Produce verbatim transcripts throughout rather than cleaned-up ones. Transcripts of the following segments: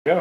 Go.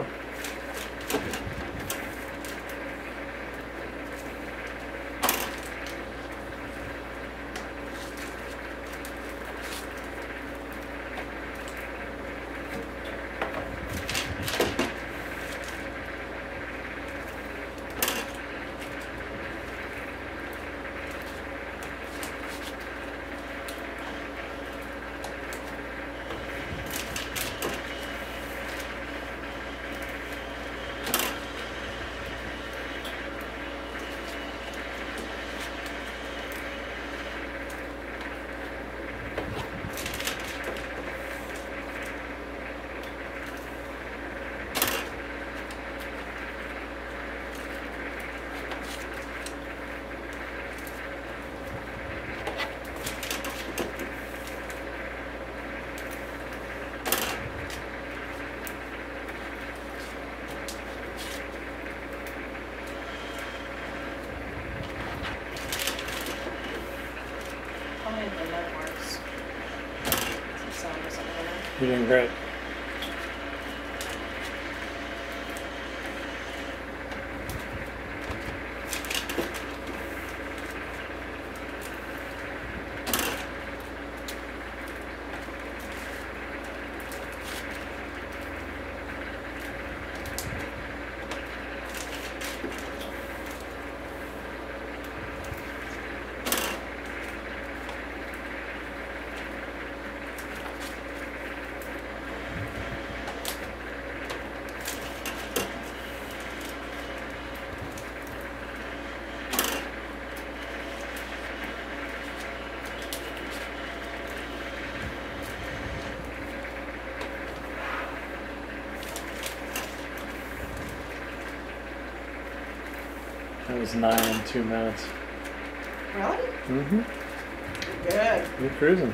You're doing great. That was nine in two minutes. Really? Mm-hmm. Good. You're cruising.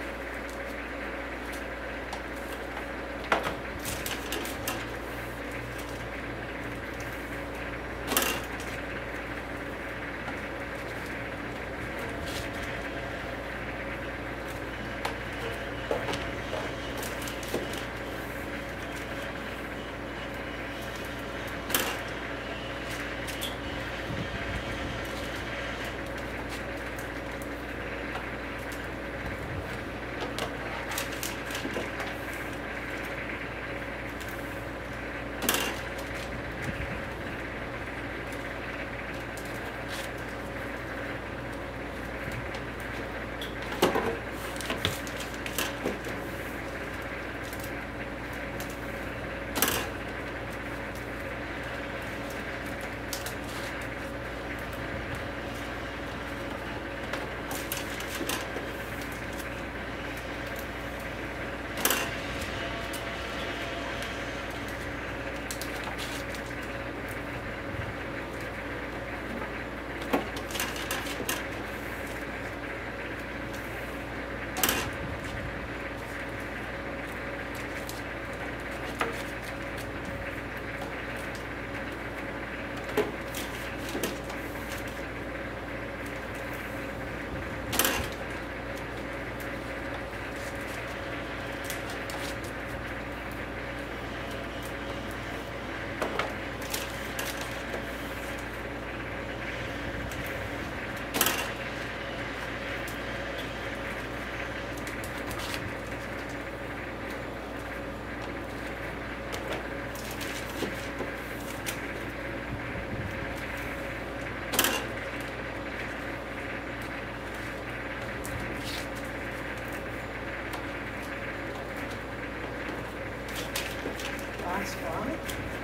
Last one.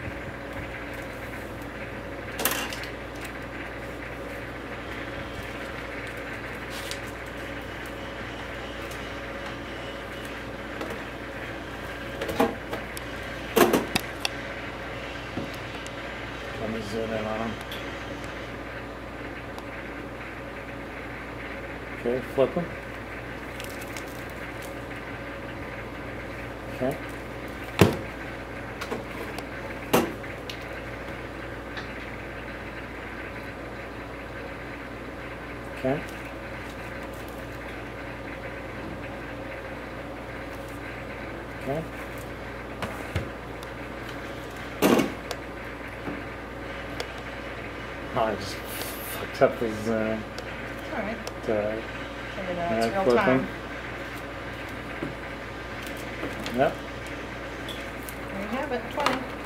Let me zoom in on them. Okay, flip them. Okay. Okay. Okay. Oh, I just fucked up the zoom. It's all right. It's alright. Figure it out. Yeah, It's real flip 'em. time. Yep. There you have it, twenty.